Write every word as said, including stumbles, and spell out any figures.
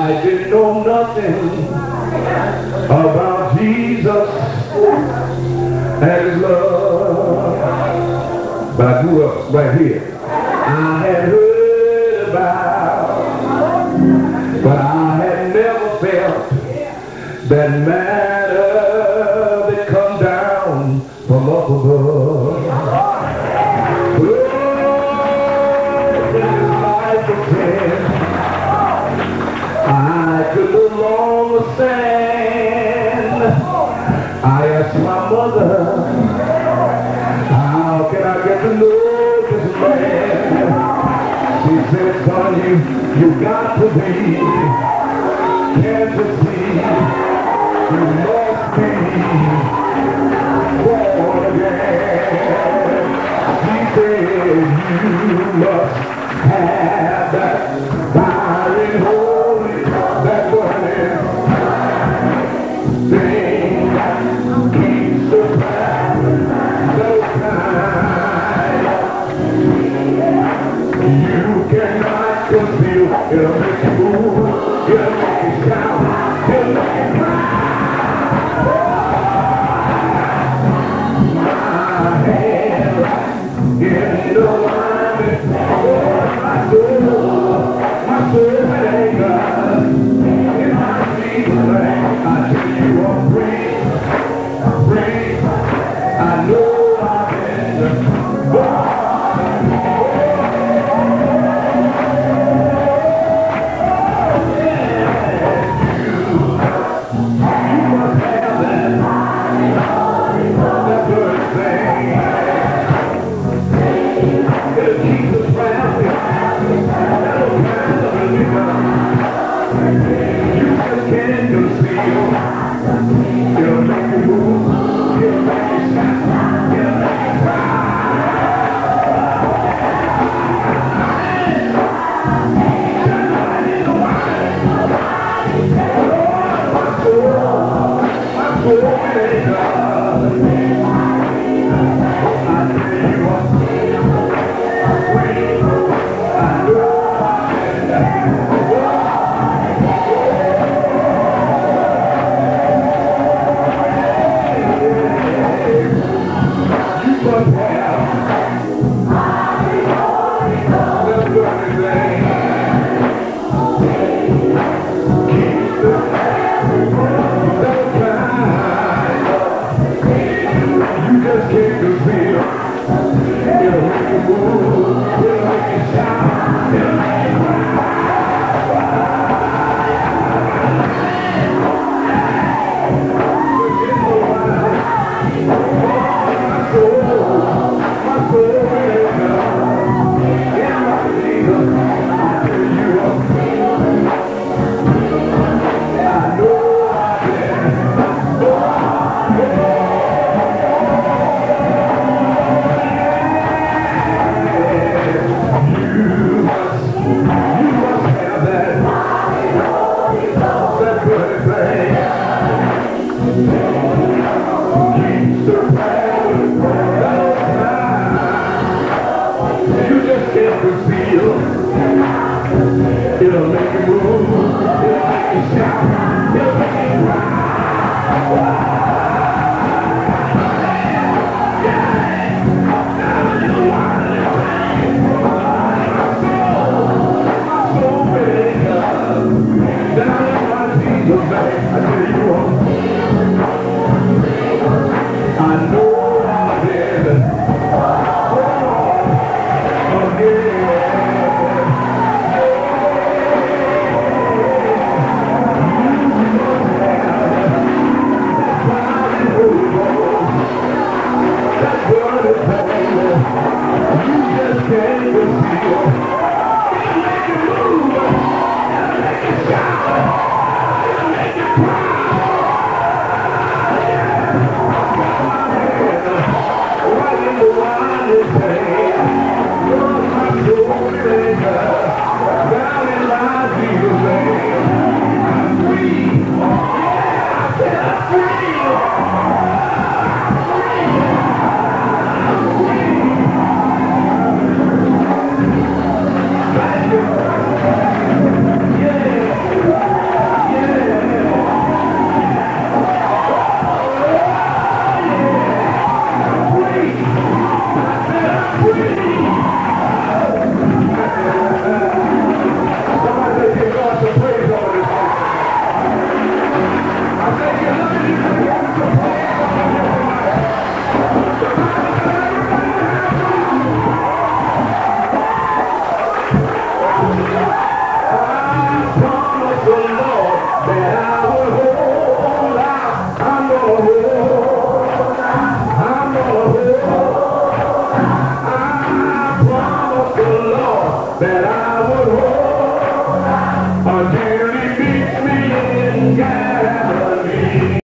I didn't know nothing about Jesus and his love. But I grew up right here. I had heard about, but I had never felt that matter that come down from up above. Oh, in this life of sin, I could no longer stand. I asked my mother, how can I get to know this man? She said, son, you, you got to be, can't you see, you must be born again. She said, you must have that fiery holy, that burning thing that keeps the fire so kind. You cannot conceal, it'll make you move, it'll make you shout, it'll make you cry. My hand in the wine, oh, my soul, my soul had anger. In my feet, I tell you I'm free, free. I know I've been born. It'll make you move, it'll make you shout.